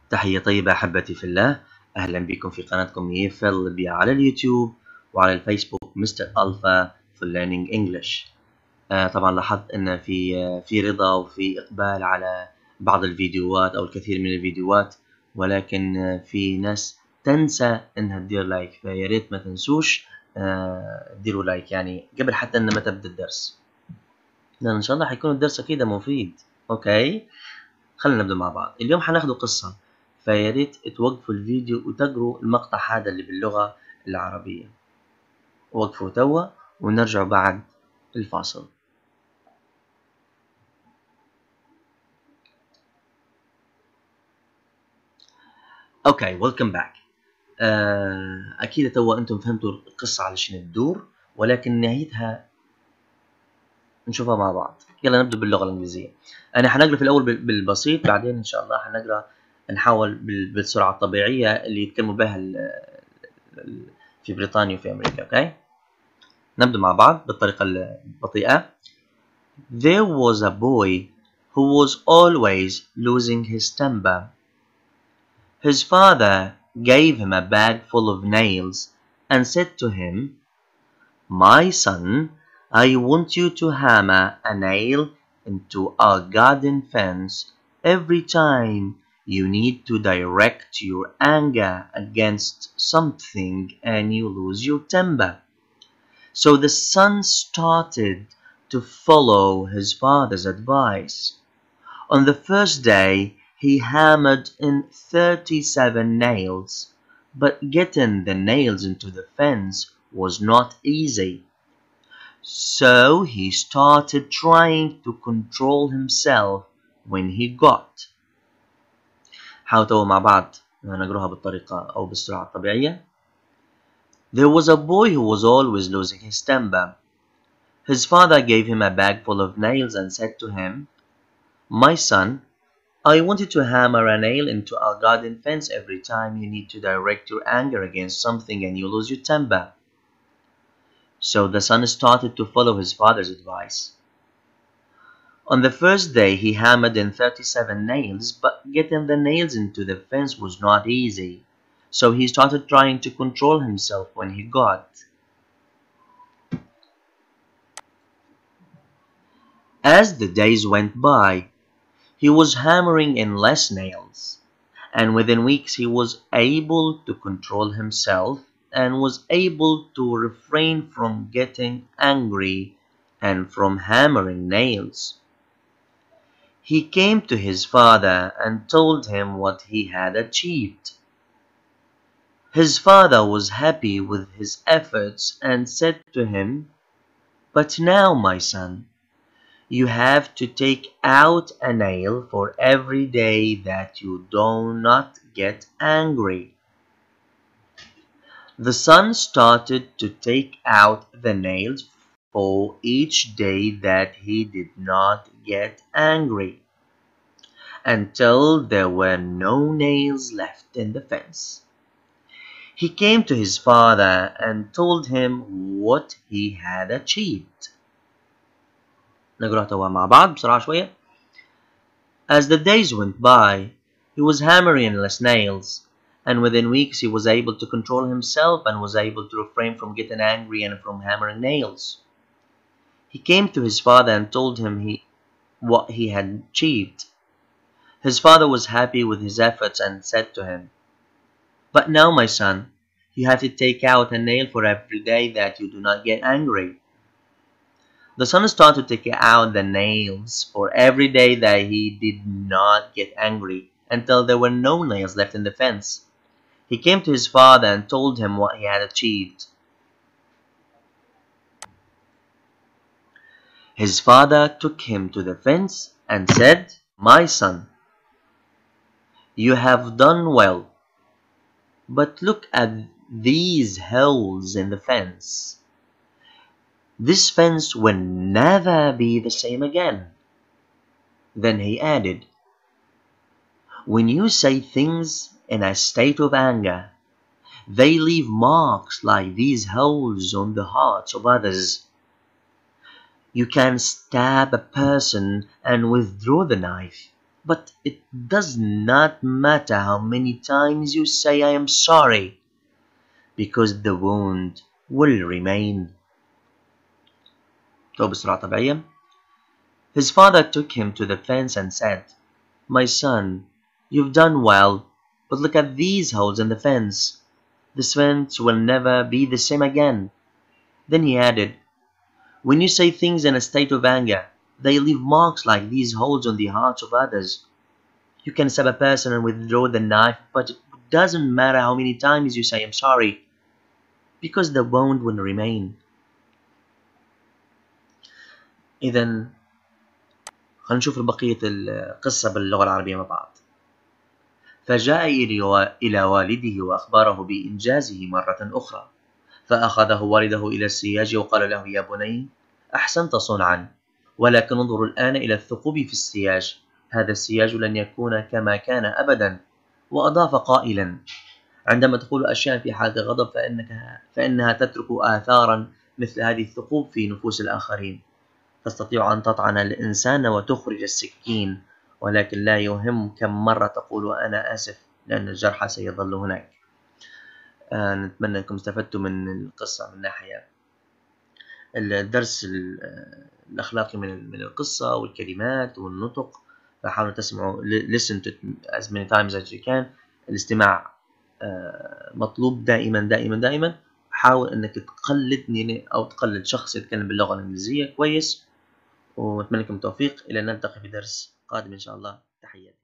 تحية طيبة أحبتي في الله. أهلا بكم في قناتكم يفل ليبيا على اليوتيوب وعلى الفيسبوك مستر ألفا for learning English. طبعا لاحظت أن في رضا وفي إقبال على بعض الفيديوهات أو الكثير من الفيديوهات، ولكن في ناس تنسى أنها تدير لايك، فيا ريت ما تنسوش ديروا لايك يعني قبل حتى أن ما تبدأ الدرس، لأن إن شاء الله حيكون الدرس أكيد مفيد. أوكي، خلينا نبدأ مع بعض. اليوم حناخده قصة، فيا ريت توقفوا الفيديو وتقروا المقطع هذا اللي باللغة العربية. وقفوا توا ونرجع بعد الفاصل. اوكي، ويلكم باك. اكيد توا انتم فهمتوا القصة على شنو تدور، ولكن نهايتها نشوفها مع بعض. يلا نبدأ باللغة الإنجليزية. أنا حنقرأ في الأول بالبسيط، بعدين إن شاء الله حنقرأ نحاول بالسرعة الطبيعية اللي يتكلموا بها في بريطانيا وفي أمريكا. أوكي، نبدأ مع بعض بالطريقة البطيئة. There was a boy who was always losing his temper. His father gave him a bag full of nails and said to him, "My son, I want you to hammer a nail into our garden fence every time you need to direct your anger against something and you lose your temper." So the son started to follow his father's advice. On the first day, he hammered in 37 nails, but getting the nails into the fence was not easy. So he started trying to control himself when he got. حاولوا مع بعض نقراها بالطريقة أو بالسرعة الطبيعية. There was a boy who was always losing his temper. His father gave him a bag full of nails and said to him, "My son, I want you to hammer a nail into our garden fence every time you need to direct your anger against something and you lose your temper." So the son started to follow his father's advice. On the first day, he hammered in 37 nails, but getting the nails into the fence was not easy. So he started trying to control himself when he got. As the days went by, he was hammering in less nails, and within weeks he was able to control himself and was able to refrain from getting angry and from hammering nails. He came to his father and told him what he had achieved. His father was happy with his efforts and said to him, "But now, my son, you have to take out a nail for every day that you do not get angry." The son started to take out the nails for each day that he did not get angry, until there were no nails left in the fence. He came to his father and told him what he had achieved. نقرأ توا مع بعض بسرعة شوية. As the days went by, he was hammering less nails, and within weeks he was able to control himself and was able to refrain from getting angry and from hammering nails. He came to his father and told him what he had achieved. His father was happy with his efforts and said to him, "But now, my son, you have to take out a nail for every day that you do not get angry." The son started to take out the nails for every day that he did not get angry, until there were no nails left in the fence. He came to his father and told him what he had achieved. His father took him to the fence and said, "My son, you have done well, but look at these holes in the fence. This fence will never be the same again." Then he added, "When you say things in a state of anger, they leave marks like these holes on the hearts of others. You can stab a person and withdraw the knife, But it does not matter how many times you say I am sorry, because the wound will remain. تو بسرعة طبيعية. His father took him to the fence and said, My son, you've done well, but look at these holes in the fence. This fence will never be the same again. Then he added, When you say things in a state of anger, they leave marks like these holes on the hearts of others. You can stab a person and withdraw the knife, but it doesn't matter how many times you say I'm sorry, because the wound will remain. إذا خلينا نشوف بقية القصة باللغة العربية مع بعض. فجاء إلى والده وأخبره بإنجازه مرة أخرى، فأخذه والده إلى السياج وقال له يا بني أحسنت صنعا، ولكن انظر الآن إلى الثقوب في السياج، هذا السياج لن يكون كما كان أبدا. وأضاف قائلا عندما تقول أشياء في حالة غضب فإنها تترك آثارا مثل هذه الثقوب في نفوس الآخرين. تستطيع أن تطعن الإنسان وتخرج السكين، ولكن لا يهم كم مرة تقول أنا آسف، لأن الجرح سيظل هناك. نتمنى أنكم استفدتوا من القصة من ناحية الدرس الأخلاقي من القصة والكلمات والنطق. فحاولوا تسمعوا listen to as many times as you can. الاستماع مطلوب دائما دائما دائما. حاول أنك تقلدني أو تقلد شخص يتكلم باللغة الإنجليزية كويس، ونتمنى لكم التوفيق. إلى أن نلتقي في درس قادم إن شاء الله. تحياتي.